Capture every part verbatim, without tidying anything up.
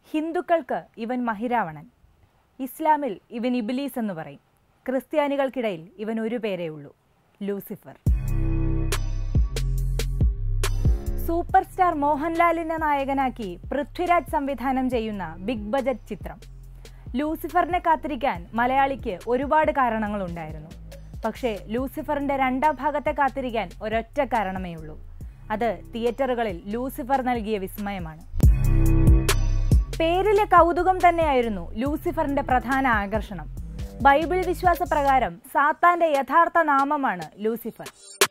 ഹിന്ദുക്കൾക്ക് ഇവൻ മഹിരാവണൻ, ഇസ്ലാമിൽ ഇവൻ ഇബ്ലീസ് എന്ന് പറയും. ക്രിസ്ത്യാനികൾക്കിടയിൽ ഇവൻ ഒരു പേരേ ഉള്ളൂ, ലൂസിഫർ. സൂപ്പർ സ്റ്റാർ മോഹൻലാലിനെ നായകനാക്കി പൃഥ്വിരാജ് സംവിധാനം ചെയ്യുന്ന ബിഗ് ബജറ്റ് ചിത്രം ലൂസിഫറിനെ കാത്തിരിക്കാൻ മലയാളിക്ക് ഒരുപാട് കാരണങ്ങളുണ്ടായിരുന്നു. പക്ഷേ ലൂസിഫറിന്റെ രണ്ടാം ഭാഗത്തെ കാത്തിരിക്കാൻ ഒരൊറ്റ കാരണമേ ഉള്ളൂ. അത് തിയേറ്ററുകളിൽ ലൂസിഫർ നൽകിയ വിസ്മയമാണ്. പേരിലെ കൗതുകം തന്നെയായിരുന്നു ലൂസിഫറിന്റെ പ്രധാന ആകർഷണം. ബൈബിൾ വിശ്വാസപ്രകാരം സാത്താന്റെ യഥാർത്ഥ നാമമാണ് ലൂസിഫർ.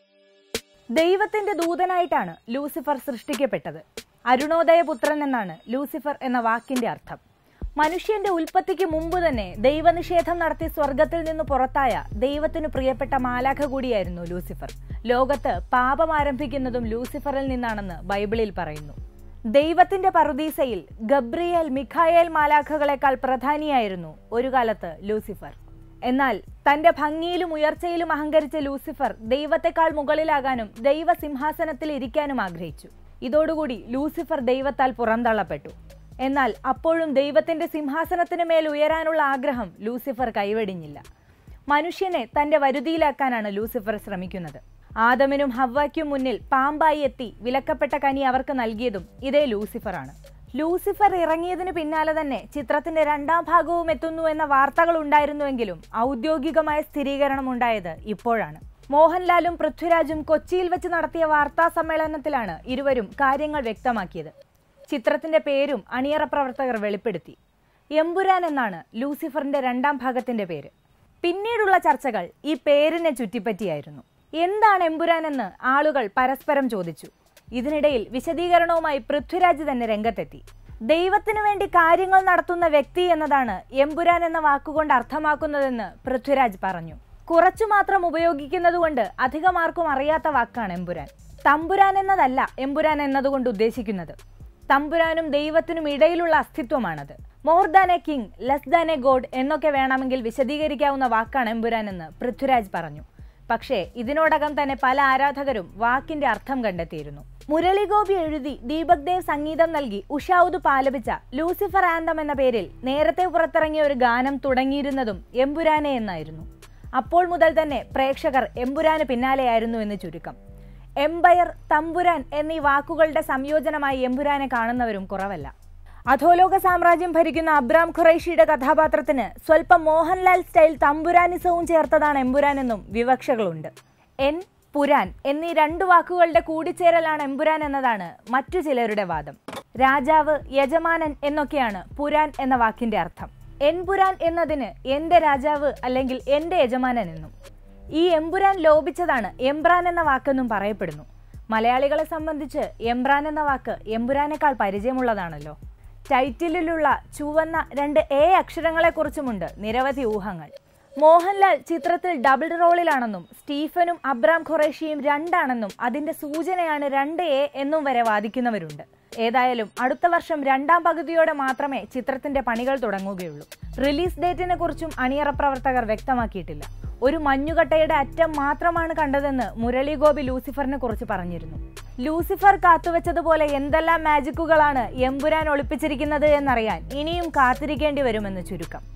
ദൈവത്തിന്റെ ദൂതനായിട്ടാണ് ലൂസിഫർ സൃഷ്ടിക്കപ്പെട്ടത്. അരുണോദയപുത്രൻ എന്നാണ് ലൂസിഫർ എന്ന വാക്കിന്റെ അർത്ഥം. മനുഷ്യന്റെ ഉൽപ്പത്തിക്ക് മുമ്പ് തന്നെ ദൈവനിഷേധം നടത്തി സ്വർഗത്തിൽ നിന്ന് പുറത്തായ ദൈവത്തിനു പ്രിയപ്പെട്ട മാലാഖ കൂടിയായിരുന്നു ലൂസിഫർ. ലോകത്ത് പാപം ആരംഭിക്കുന്നതും ലൂസിഫറിൽ നിന്നാണെന്ന് ബൈബിളിൽ പറയുന്നു. ദൈവത്തിന്റെ പറുദീസയിൽ ഗബ്രിയേൽ, മിഖായേൽ മാലാഖകളെക്കാൾ പ്രധാനിയായിരുന്നു ഒരു കാലത്ത് ലൂസിഫർ. എന്നാൽ തന്റെ ഭംഗിയിലും ഉയർച്ചയിലും അഹങ്കരിച്ച ലൂസിഫർ ദൈവത്തെക്കാൾ മുകളിലാകാനും ദൈവ സിംഹാസനത്തിൽ ഇരിക്കാനും ആഗ്രഹിച്ചു. ഇതോടുകൂടി ലൂസിഫർ ദൈവത്താൽ പുറന്തള്ളപ്പെട്ടു. എന്നാൽ അപ്പോഴും ദൈവത്തിന്റെ സിംഹാസനത്തിന് മേൽ ഉയരാനുള്ള ആഗ്രഹം ലൂസിഫർ കൈവെടിഞ്ഞില്ല. മനുഷ്യനെ തന്റെ വരുതിയിലാക്കാനാണ് ലൂസിഫർ ശ്രമിക്കുന്നത്. ആദമിനും ഹവ്വയ്ക്കും മുന്നിൽ പാമ്പായി എത്തി വിലക്കപ്പെട്ട കനി അവർക്ക് നൽകിയതും ഇതേ ലൂസിഫറാണ്. ലൂസിഫർ ഇറങ്ങിയതിന് പിന്നാലെ തന്നെ ചിത്രത്തിന്റെ രണ്ടാം ഭാഗവും എത്തുന്നു എന്ന വാർത്തകൾ ഉണ്ടായിരുന്നുവെങ്കിലും ഔദ്യോഗികമായ സ്ഥിരീകരണം ഉണ്ടായത് ഇപ്പോഴാണ്. മോഹൻലാലും പൃഥ്വിരാജും കൊച്ചിയിൽ വെച്ച് നടത്തിയ വാർത്താ സമ്മേളനത്തിലാണ് ഇരുവരും കാര്യങ്ങൾ വ്യക്തമാക്കിയത്. ചിത്രത്തിന്റെ പേരും അണിയറ പ്രവർത്തകർ വെളിപ്പെടുത്തി. എമ്പുരാൻ എന്നാണ് ലൂസിഫറിന്റെ രണ്ടാം ഭാഗത്തിന്റെ പേര്. പിന്നീടുള്ള ചർച്ചകൾ ഈ പേരിനെ ചുറ്റിപ്പറ്റിയായിരുന്നു. എന്താണ് എമ്പുരാൻ എന്ന് ആളുകൾ പരസ്പരം ചോദിച്ചു. ഇതിനിടയിൽ വിശദീകരണവുമായി പൃഥ്വിരാജ് തന്നെ രംഗത്തെത്തി. ദൈവത്തിനു വേണ്ടി കാര്യങ്ങൾ നടത്തുന്ന വ്യക്തി എന്നതാണ് എമ്പുരാൻ എന്ന വാക്കുകൊണ്ട് അർത്ഥമാക്കുന്നതെന്ന് പൃഥ്വിരാജ് പറഞ്ഞു. കുറച്ചു മാത്രം ഉപയോഗിക്കുന്നതുകൊണ്ട് അധികമാർക്കും അറിയാത്ത വാക്കാണ് എമ്പുരാൻ. തമ്പുരാൻ എന്നതല്ല എമ്പുരാൻ എന്നതുകൊണ്ട് ഉദ്ദേശിക്കുന്നത്. തമ്പുരാനും ദൈവത്തിനും ഇടയിലുള്ള അസ്തിത്വമാണത്. More than a king, less than a god എന്നൊക്കെ വേണമെങ്കിൽ വിശദീകരിക്കാവുന്ന വാക്കാണ് എമ്പുരാൻ എന്ന് പൃഥ്വിരാജ് പറഞ്ഞു. പക്ഷേ ഇതിനോടകം തന്നെ പല ആരാധകരും വാക്കിന്റെ അർത്ഥം കണ്ടെത്തിയിരുന്നു. മുരളി ഗോപി എഴുതി ദീപക് ദേവ് സംഗീതം നൽകി ഉഷാഉദ് ആലപിച്ച ലൂസിഫർ ആന്തം എന്ന പേരിൽ നേരത്തെ പുറത്തിറങ്ങിയ ഒരു ഗാനം തുടങ്ങിയിരുന്നതും എമ്പുരാനെ എന്നായിരുന്നു. അപ്പോൾ മുതൽ തന്നെ പ്രേക്ഷകർ എമ്പുരാന് പിന്നാലെയായിരുന്നു എന്ന് ചുരുക്കം. എംപയർ, തമ്പുരാൻ എന്നീ വാക്കുകളുടെ സംയോജനമായി എമ്പുരാനെ കാണുന്നവരും കുറവല്ല. അധോലോക സാമ്രാജ്യം ഭരിക്കുന്ന അബ്രാം ഖുറൈഷിയുടെ കഥാപാത്രത്തിന് സ്വല്പം മോഹൻലാൽ സ്റ്റൈൽ തമ്പുരാനിസവും ചേർത്തതാണ് എമ്പുരാൻ എന്നും വിവക്ഷകളുണ്ട്. എൻ, പുരാൻ എന്നീ രണ്ടു വാക്കുകളുടെ കൂടിച്ചേരലാണ് എമ്പുരാൻ എന്നതാണ് മറ്റു ചിലരുടെ വാദം. രാജാവ്, യജമാനൻ എന്നൊക്കെയാണ് പുരാൻ എന്ന വാക്കിന്റെ അർത്ഥം. എൻ പുരാൻ എന്നതിന് എന്റെ രാജാവ് അല്ലെങ്കിൽ എന്റെ യജമാനൻ എന്നും. ഈ എമ്പുരാൻ ലോപിച്ചതാണ് എംബ്രാൻ എന്ന വാക്കെന്നും പറയപ്പെടുന്നു. മലയാളികളെ സംബന്ധിച്ച് എംബ്രാൻ എന്ന വാക്ക് എമ്പുരാനേക്കാൾ പരിചയമുള്ളതാണല്ലോ. ടൈറ്റിലുള്ള ചുവന്ന രണ്ട് എ അക്ഷരങ്ങളെക്കുറിച്ചുമുണ്ട് നിരവധി ഊഹങ്ങൾ. മോഹൻലാൽ ചിത്രത്തിൽ ഡബിൾ റോളിലാണെന്നും സ്റ്റീഫനും അബ്രാം ഖുറൈഷിയും രണ്ടാണെന്നും അതിന്റെ സൂചനയാണ് രണ്ട് എ എന്നും വരെ വാദിക്കുന്നവരുണ്ട്. ഏതായാലും അടുത്ത വർഷം രണ്ടാം പകുതിയോടെ മാത്രമേ ചിത്രത്തിന്റെ പണികൾ തുടങ്ങുകയുള്ളൂ. റിലീസ് ഡേറ്റിനെ കുറിച്ചും അണിയറ പ്രവർത്തകർ വ്യക്തമാക്കിയിട്ടില്ല. ഒരു മഞ്ഞുകട്ടയുടെ അറ്റം മാത്രമാണ് കണ്ടതെന്ന് മുരളി ഗോപി ലൂസിഫറിനെ കുറിച്ച് പറഞ്ഞിരുന്നു. ലൂസിഫർ കാത്തുവെച്ചതുപോലെ എന്തെല്ലാം മാജിക്കുകളാണ് എമ്പുരാൻ ഒളിപ്പിച്ചിരിക്കുന്നത് എന്നറിയാൻ ഇനിയും കാത്തിരിക്കേണ്ടി വരുമെന്ന് ചുരുക്കം.